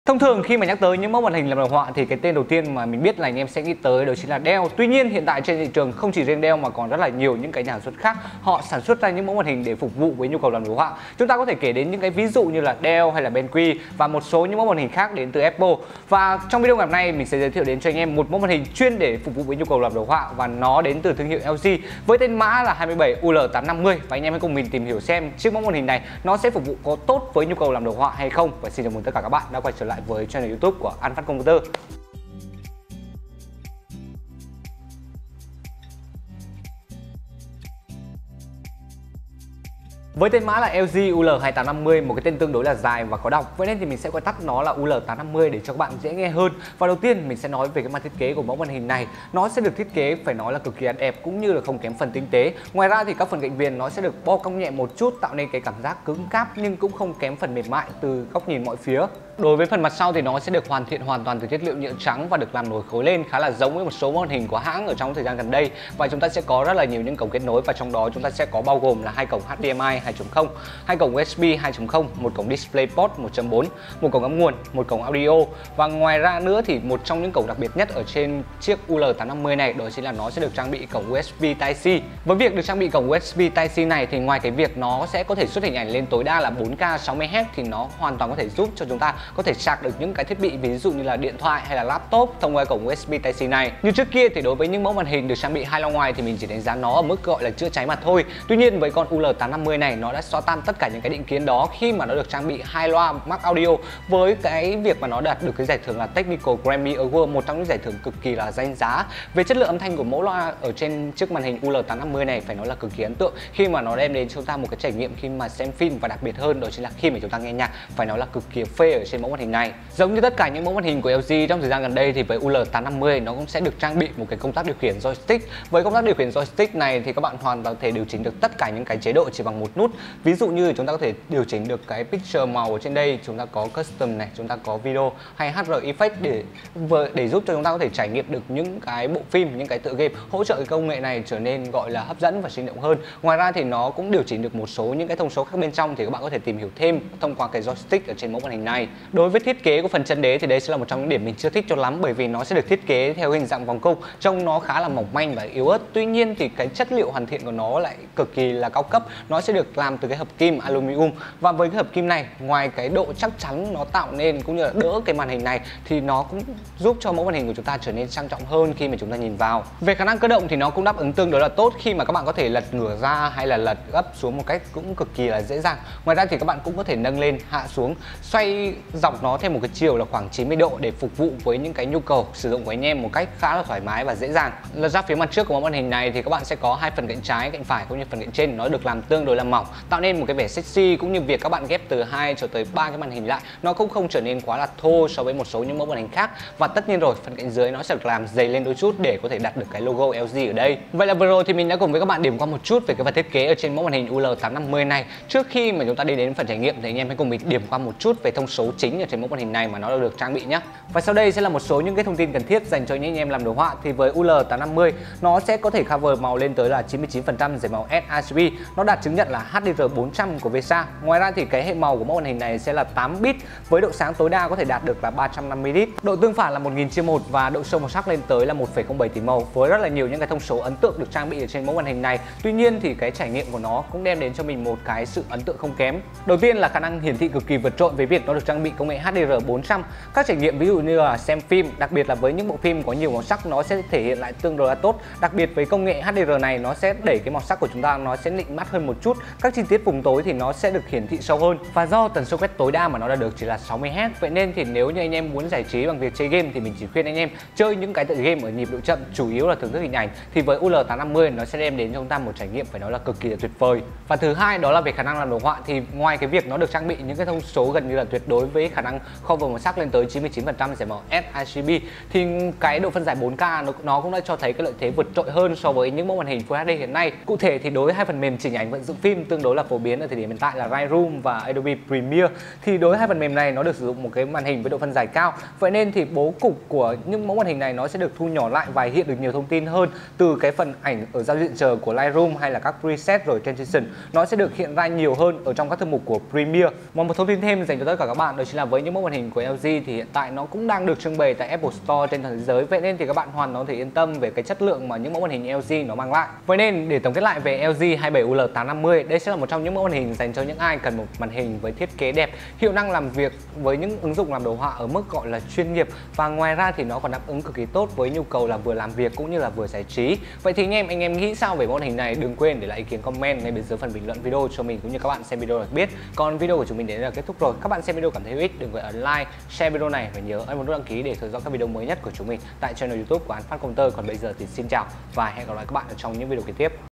Thông thường khi mà nhắc tới những mẫu màn hình làm đồ họa thì cái tên đầu tiên mà mình biết là anh em sẽ nghĩ tới đó chính là Dell. Tuy nhiên hiện tại trên thị trường không chỉ riêng Dell mà còn rất là nhiều những cái nhà sản xuất khác họ sản xuất ra những mẫu màn hình để phục vụ với nhu cầu làm đồ họa. Chúng ta có thể kể đến những cái ví dụ như là Dell hay là BenQ và một số những mẫu màn hình khác đến từ Apple. Và trong video ngày hôm nay mình sẽ giới thiệu đến cho anh em một mẫu màn hình chuyên để phục vụ với nhu cầu làm đồ họa và nó đến từ thương hiệu LG với tên mã là 27UL850 và anh em hãy cùng mình tìm hiểu xem chiếc mẫu màn hình này nó sẽ phục vụ có tốt với nhu cầu làm đồ họa hay không. Và xin chào mừng tất cả các bạn đã quay trở lại với channel YouTube của An Phát Computer. Với tên mã là LG UL2850, một cái tên tương đối là dài và khó đọc, vậy nên thì mình sẽ gọi tắt nó là UL850 để cho các bạn dễ nghe hơn. Và đầu tiên mình sẽ nói về cái mặt thiết kế của mẫu màn hình này. Nó sẽ được thiết kế phải nói là cực kỳ đẹp cũng như là không kém phần tinh tế. Ngoài ra thì các phần cạnh viền nó sẽ được bo cong nhẹ một chút, tạo nên cái cảm giác cứng cáp nhưng cũng không kém phần mềm mại từ góc nhìn mọi phía. Đối với phần mặt sau thì nó sẽ được hoàn thiện hoàn toàn từ chất liệu nhựa trắng và được làm nổi khối lên khá là giống với một số màn hình của hãng ở trong thời gian gần đây. Và chúng ta sẽ có rất là nhiều những cổng kết nối và trong đó chúng ta sẽ có bao gồm là hai cổng HDMI 2.0, hai cổng USB 2.0, một cổng DisplayPort 1.4, một cổng âm nguồn, một cổng audio. Và ngoài ra nữa thì một trong những cổng đặc biệt nhất ở trên chiếc UL850 này đó chính là nó sẽ được trang bị cổng USB Type-C. Với việc được trang bị cổng USB Type-C này thì ngoài cái việc nó sẽ có thể xuất hình ảnh lên tối đa là 4K 60Hz thì nó hoàn toàn có thể giúp cho chúng ta có thể sạc được những cái thiết bị ví dụ như là điện thoại hay là laptop thông qua cổng USB Type-C này. Như trước kia thì đối với những mẫu màn hình được trang bị hai loa ngoài thì mình chỉ đánh giá nó ở mức gọi là chữa cháy mà thôi. Tuy nhiên với con UL850 này nó đã xóa tan tất cả những cái định kiến đó khi mà nó được trang bị hai loa Max Audio với cái việc mà nó đạt được cái giải thưởng là Technical Grammy Award, một trong những giải thưởng cực kỳ là danh giá. Về chất lượng âm thanh của mẫu loa ở trên chiếc màn hình UL850 này phải nói là cực kỳ ấn tượng khi mà nó đem đến cho chúng ta một cái trải nghiệm khi mà xem phim, và đặc biệt hơn đó chính là khi mà chúng ta nghe nhạc phải nói là cực kỳ phê ở trên mẫu màn hình này. Giống như tất cả những mẫu màn hình của LG trong thời gian gần đây thì với UL850 nó cũng sẽ được trang bị một cái công tắc điều khiển joystick. Với công tắc điều khiển joystick này thì các bạn hoàn toàn có thể điều chỉnh được tất cả những cái chế độ chỉ bằng một nút. Ví dụ như chúng ta có thể điều chỉnh được cái picture màu ở trên đây, chúng ta có custom này, chúng ta có video hay HR effect để giúp cho chúng ta có thể trải nghiệm được những cái bộ phim, những cái tựa game, hỗ trợ cái công nghệ này trở nên gọi là hấp dẫn và sinh động hơn. Ngoài ra thì nó cũng điều chỉnh được một số những cái thông số khác bên trong thì các bạn có thể tìm hiểu thêm thông qua cái joystick ở trên mẫu màn hình này. Đối với thiết kế của phần chân đế thì đây sẽ là một trong những điểm mình chưa thích cho lắm, bởi vì nó sẽ được thiết kế theo hình dạng vòng cung, trông nó khá là mỏng manh và yếu ớt. Tuy nhiên thì cái chất liệu hoàn thiện của nó lại cực kỳ là cao cấp. Nó sẽ được làm từ cái hợp kim aluminum, và với cái hợp kim này ngoài cái độ chắc chắn nó tạo nên cũng như là đỡ cái màn hình này thì nó cũng giúp cho mẫu màn hình của chúng ta trở nên sang trọng hơn khi mà chúng ta nhìn vào. Về khả năng cơ động thì nó cũng đáp ứng tương đối là tốt khi mà các bạn có thể lật ngửa ra hay là lật gấp xuống một cách cũng cực kỳ là dễ dàng. Ngoài ra thì các bạn cũng có thể nâng lên, hạ xuống, xoay dọc nó theo một cái chiều là khoảng 90 độ để phục vụ với những cái nhu cầu sử dụng của anh em một cách khá là thoải mái và dễ dàng. Lật ra phía mặt trước của mẫu màn hình này thì các bạn sẽ có hai phần cạnh trái, cạnh phải cũng như phần cạnh trên nó được làm tương đối là mỏng, tạo nên một cái vẻ sexy, cũng như việc các bạn ghép từ 2 cho tới 3 cái màn hình lại nó cũng không trở nên quá là thô so với một số những mẫu màn hình khác. Và tất nhiên rồi, phần cạnh dưới nó sẽ được làm dày lên đôi chút để có thể đặt được cái logo LG ở đây. Vậy là vừa rồi thì mình đã cùng với các bạn điểm qua một chút về cái phần thiết kế ở trên mẫu màn hình UL850 này. Trước khi mà chúng ta đi đến phần trải nghiệm thì anh em hãy cùng mình điểm qua một chút về thông số chính ở trên mẫu màn hình này mà nó được trang bị nhé. Và sau đây sẽ là một số những cái thông tin cần thiết dành cho những anh em làm đồ họa. Thì với UL850 nó sẽ có thể cover màu lên tới là 99% giải màu sRGB, nó đạt chứng nhận là HDR400 của VESA. Ngoài ra thì cái hệ màu của mẫu màn hình này sẽ là 8 bit với độ sáng tối đa có thể đạt được là 350 nit, độ tương phản là 1000/1 và độ sâu màu sắc lên tới là 1,07 tỷ màu, với rất là nhiều những cái thông số ấn tượng được trang bị ở trên mẫu màn hình này. Tuy nhiên thì cái trải nghiệm của nó cũng đem đến cho mình một cái sự ấn tượng không kém. Đầu tiên là khả năng hiển thị cực kỳ vượt trội với việc nó được trang bị công nghệ HDR400. Các trải nghiệm ví dụ như là xem phim, đặc biệt là với những bộ phim có nhiều màu sắc nó sẽ thể hiện lại tương đối là tốt. Đặc biệt với công nghệ HDR này nó sẽ đẩy cái màu sắc của chúng ta nó sẽ nịnh mắt hơn một chút. Các chi tiết vùng tối thì nó sẽ được hiển thị sâu hơn, và do tần số quét tối đa mà nó đã được chỉ là 60Hz, vậy nên thì nếu như anh em muốn giải trí bằng việc chơi game thì mình chỉ khuyên anh em chơi những cái tựa game ở nhịp độ chậm, chủ yếu là thưởng thức hình ảnh, thì với UL850 nó sẽ đem đến cho chúng ta một trải nghiệm phải nói là cực kỳ là tuyệt vời. Và thứ hai đó là về khả năng làm đồ họa, thì ngoài cái việc nó được trang bị những cái thông số gần như là tuyệt đối với khả năng cover màu sắc lên tới 99% giải màu sRGB, thì cái độ phân giải 4K nó cũng đã cho thấy cái lợi thế vượt trội hơn so với những mẫu màn hình Full HD hiện nay. Cụ thể thì đối với hai phần mềm chỉnh ảnh vận dựng phim tương đối là phổ biến ở thời điểm hiện tại là Lightroom và Adobe Premiere. Thì đối với hai phần mềm này nó được sử dụng một cái màn hình với độ phân giải cao. Vậy nên thì bố cục của những mẫu màn hình này nó sẽ được thu nhỏ lại và hiện được nhiều thông tin hơn từ cái phần ảnh ở giao diện chờ của Lightroom hay là các preset rồi transition. Nó sẽ được hiện ra nhiều hơn ở trong các thư mục của Premiere. Một thông tin thêm dành cho tất cả các bạn đó chính là với những mẫu màn hình của LG thì hiện tại nó cũng đang được trưng bày tại Apple Store trên toàn thế giới. Vậy nên thì các bạn hoàn toàn có thể yên tâm về cái chất lượng mà những mẫu màn hình LG nó mang lại. Vậy nên để tổng kết lại về LG 27UL850, đây sẽ là một trong những mẫu màn hình dành cho những ai cần một màn hình với thiết kế đẹp, hiệu năng làm việc với những ứng dụng làm đồ họa ở mức gọi là chuyên nghiệp, và ngoài ra thì nó còn đáp ứng cực kỳ tốt với nhu cầu là vừa làm việc cũng như là vừa giải trí. Vậy thì anh em nghĩ sao về mẫu màn hình này? Đừng quên để lại ý kiến comment ngay bên dưới phần bình luận video cho mình cũng như các bạn xem video được biết. Còn video của chúng mình đến đây là kết thúc rồi. Các bạn xem video cảm thấy hữu ích đừng quên ấn like, share video này và nhớ ấn một nút đăng ký để theo dõi các video mới nhất của chúng mình tại channel YouTube của An Phát Công Tơ. Còn bây giờ thì xin chào và hẹn gặp lại các bạn ở trong những video kế tiếp.